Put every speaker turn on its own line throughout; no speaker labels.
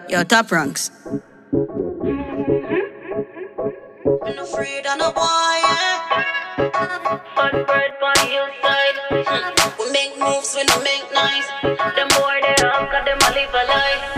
Yo, top ranks.
I'm not afraid of no boy, yeah.
Fun bird on hillside.
We make moves, we don't make noise.
Them boy they up, cause them a live a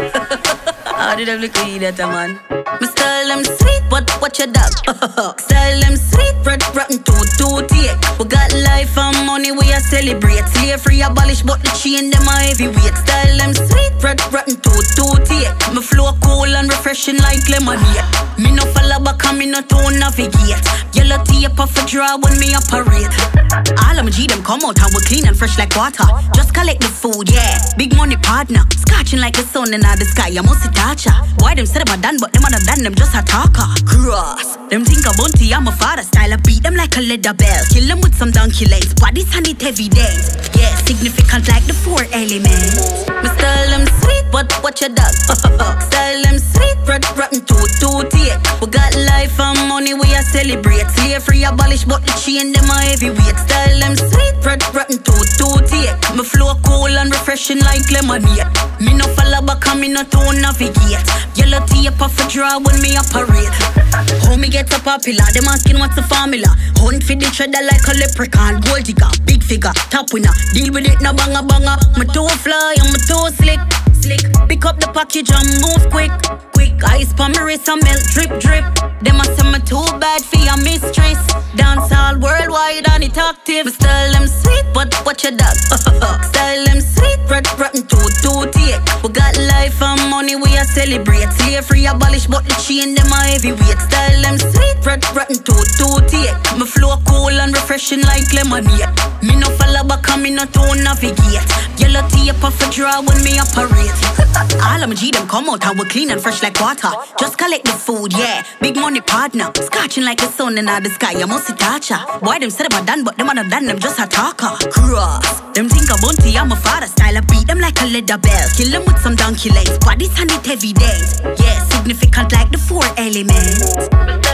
lie.
How did them look at that, man? Me style them sweet, but watch your dog. Style them sweet, red rotten tooth, yeah. We got life and money, we a celebrate. Slave free abolish, but the chain them a heavyweight. Style them sweet, red rotten tooth, yeah. Me flow cool and refreshing like lemonade. Me no follow back and me no tone navigate. Yellow tape off a draw when me operate. All of my G them come out and we clean and fresh like water. Just collect the food, yeah. Big money partner, scorching like the sun in the sky. I must touch her. Why them said I'm done, but them other than them just a talker. Cross. Them think a bunty, I'm a father style. I beat them like a leather bell. Kill them with some donkey legs. Bodies and it heavy dance. Yeah, significant like the 4 elements. Me style them sweet, but watch your dog. Style them sweet, red rotten tooth, yeah. We got life and money, we a celebrate. Slave free abolish, but the chain them a heavyweight. Style them sweet, red rotten tooth, yeah. Me flow cool and refreshing like lemonade. Me no follow back and me no tone navigate. Yellow tape off a draw when me operate. How me get so popular, them asking what's the formula. Hunt for the cheddar like a leprechaun. Gold digger, big figure, top winner. Deal with it, no banga banga. My toe fly and my toe slick. Pick up the package and move quick. Ice pa me wrist and melt drip drip. Them a say me too bad for your mistress. Dance all worldwide and it active. Me style them sweet, but watch your dog. Style them sweet, red rotten tooth, yeah. We got life and money, we a celebrate. Slave free abolish, but the chain them a heavyweight. Style them sweet, red rotten tooth, yeah. Me flow cool and refreshing like lemonade. Me no follow back and me no tone navigate. Yellow tape off a draw when me operate. All of my G them come out and we clean and fresh like water. Just collect the food, yeah. Big money partner, scorching like the sun in the sky. I must touch her. Why them said I'm done, but them other than them just a talker. Cross. Them think a bunty, I'm a father style. I beat them like a leather bell. Kill them with some donkey legs. Bodies and it heavy dance. Yeah, significant like the 4 elements.